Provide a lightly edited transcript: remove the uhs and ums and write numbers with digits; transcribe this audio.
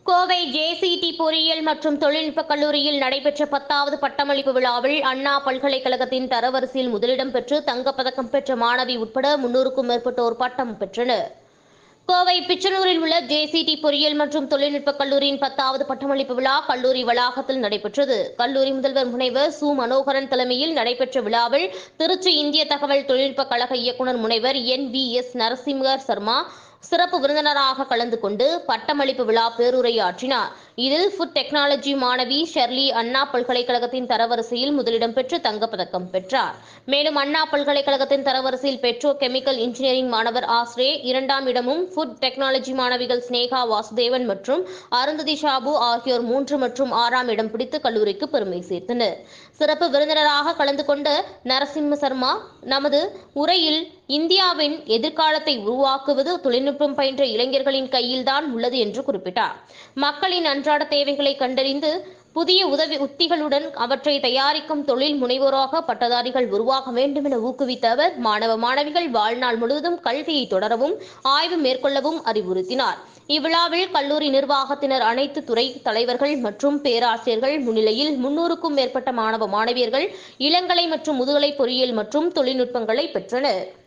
Kovai JCD பொறியியல் மற்றும் தொழில்நுட்பக் கல்லூரியில் நடைபெற்ற 10வது பட்டமளிப்பு விழாவில் அண்ணா பல்கலைக்கழகத்தின் தரவரிசையில் முதலிடம் பெற்று தங்கப்பதக்கம் பெற்ற மாணவி உட்பட 300க்கும் மேற்பட்டோர் பட்டம் பெற்றனர். கோவை பிச்சனூரில் உள்ள ஜேசிடி பொறியியல் மற்றும் தொழில்நுட்பக் கல்லூரியின் 10வது பட்டமளிப்பு விழா கல்லூரி வளாகத்தில் நடைபெற்றது. கல்லூரி முதல்வர் முனைவர் சு. மனோகரன் தலைமையில் நடைபெற்ற விழாவில் திருச்சி இந்திய தகவல் தொழில்நுட்பக் கழக இயக்குநர் முனைவர் என்.வி.எஸ். நரசிம்ம சர்மா சிறப்பு விருந்தினராக கலந்து கொண்டு பட்டமளிப்பு விழா பேருரையாற்றினார். இதில் ஃபுட் டெக்னாலஜி மாணவி ஷெர்லி அண்ணா பல்கலைக்கழகத்தின் தரவரிசையில் முதலிடம் பெற்று தங்கப்பதக்கம் பெற்றார். மேலும் அண்ணா பல்கலைக்கழகத்தின் தரவரிசையில் பெட்ரோ கெமிக்கல் இன்ஜினியரிங் மாணவர் ஆஸ்ரே 2ஆம் இடமும், ஃபுட் டெக்னாலஜி மாணவிகள் ஸ்னேகா வாசுதேவன் மற்றும் அருந்ததி ஷாபு ஆகியோர் 3 மற்றும் 6ஆம் இடம் பிடித்து கல்லூரிக்கு பெருமை சேர்த்தனர். சிறப்பு விருந்தினராக கலந்து கொண்ட நரசிம்ம சர்மா நமது உரையில் இந்தியாவின் எதிர்காலத்தை உருவாக்குவது தொழில்நுட்பம் பயின்ற இளைஞர்களின் கையில்தான் உள்ளது என்று குறிப்பிட்டார். மக்களின் அன்றாட தேவைகளை கண்டறிந்து புதிய உத்திகளுடன் அவற்றை தயாரிக்கும் தொழில் முனைவோராக பட்டதாரிகள் உருவாக வேண்டும் என ஊக்குவித்த அவர், மாணவ மாணவிகள் வாழ்நாள் முழுவதும் கல்வியை தொடரவும் ஆய்வு மேற்கொள்ளவும் அறிவுறுத்தினார். இவ்விழாவில் கல்லூரி நிர்வாகத்தினர், அனைத்து துறை தலைவர்கள் மற்றும் பேராசிரியர்கள் முன்னிலையில் 300க்கும் மேற்பட்ட மாணவ மாணவியர்கள் இளங்கலை மற்றும் முதுகலை பொறியியல் மற்றும் தொழில்நுட்பங்களை பெற்றனர்.